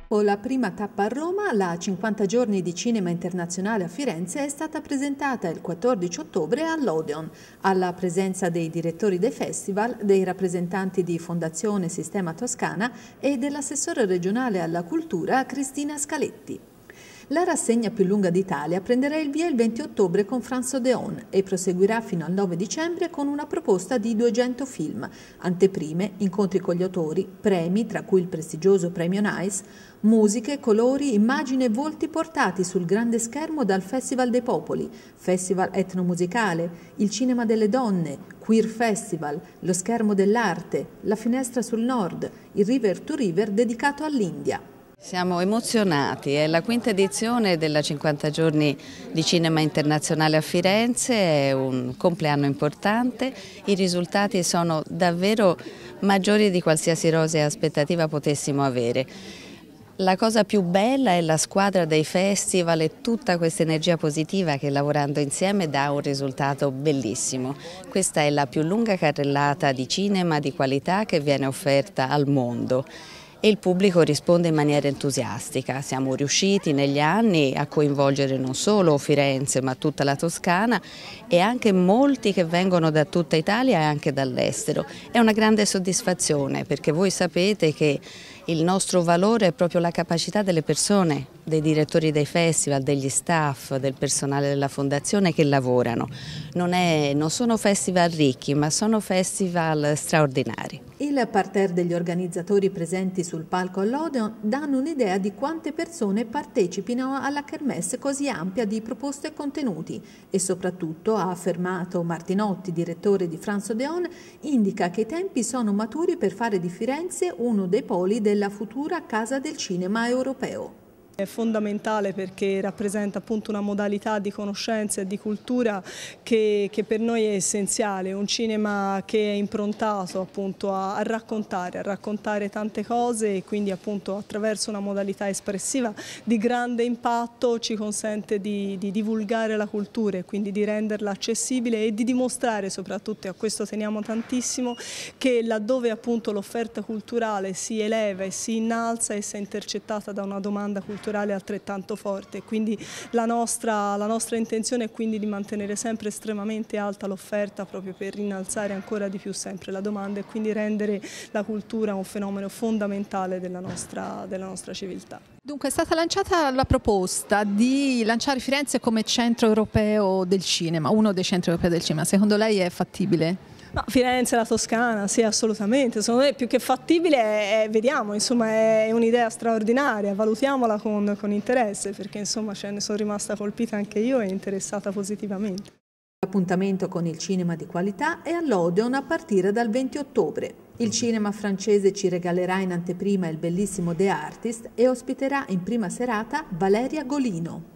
Dopo la prima tappa a Roma, la 50 giorni di cinema internazionale a Firenze è stata presentata il 14 ottobre all'Odeon, alla presenza dei direttori dei festival, dei rappresentanti di Fondazione Sistema Toscana e dell'assessore regionale alla cultura Cristina Scaletti. La rassegna più lunga d'Italia prenderà il via il 20 ottobre con France Odeon e proseguirà fino al 9 dicembre con una proposta di 200 film, anteprime, incontri con gli autori, premi, tra cui il prestigioso premio NICE, musiche, colori, immagini e volti portati sul grande schermo dal Festival dei Popoli, Festival etnomusicale, il Cinema delle Donne, Queer Festival, lo Schermo dell'Arte, la Finestra sul Nord, il River to River dedicato all'India. Siamo emozionati, è la quinta edizione della 50 giorni di cinema internazionale a Firenze, è un compleanno importante, i risultati sono davvero maggiori di qualsiasi rosea aspettativa potessimo avere. La cosa più bella è la squadra dei festival e tutta questa energia positiva che lavorando insieme dà un risultato bellissimo. Questa è la più lunga carrellata di cinema di qualità che viene offerta al mondo. E il pubblico risponde in maniera entusiastica. Siamo riusciti negli anni a coinvolgere non solo Firenze ma tutta la Toscana e anche molti che vengono da tutta Italia e anche dall'estero. È una grande soddisfazione perché voi sapete che il nostro valore è proprio la capacità delle persone, dei direttori dei festival, degli staff, del personale della fondazione che lavorano. Non sono festival ricchi ma sono festival straordinari. Il parterre degli organizzatori presenti sul palco all'Odeon danno un'idea di quante persone partecipino alla kermesse così ampia di proposte e contenuti e soprattutto, ha affermato Martinotti, direttore di France Odeon, indica che i tempi sono maturi per fare di Firenze uno dei poli della futura casa del cinema europeo. È fondamentale perché rappresenta appunto una modalità di conoscenza e di cultura che per noi è essenziale, un cinema che è improntato appunto a raccontare tante cose e quindi appunto attraverso una modalità espressiva di grande impatto ci consente di divulgare la cultura e quindi di renderla accessibile e di dimostrare soprattutto, e a questo teniamo tantissimo, che laddove appunto l'offerta culturale si eleva e si innalza essa è intercettata da una domanda culturale altrettanto forte, quindi la nostra intenzione è quindi di mantenere sempre estremamente alta l'offerta proprio per innalzare ancora di più sempre la domanda e quindi rendere la cultura un fenomeno fondamentale della nostra civiltà. Dunque è stata lanciata la proposta di lanciare Firenze come centro europeo del cinema, uno dei centri europei del cinema, secondo lei è fattibile? No, Firenze, la Toscana, sì, assolutamente. Secondo me più che fattibile vediamo, insomma, è un'idea straordinaria, valutiamola con interesse, perché insomma ce ne sono rimasta colpita anche io e interessata positivamente. L'appuntamento con il cinema di qualità è all'Odeon a partire dal 20 ottobre. Il cinema francese ci regalerà in anteprima il bellissimo The Artist e ospiterà in prima serata Valeria Golino.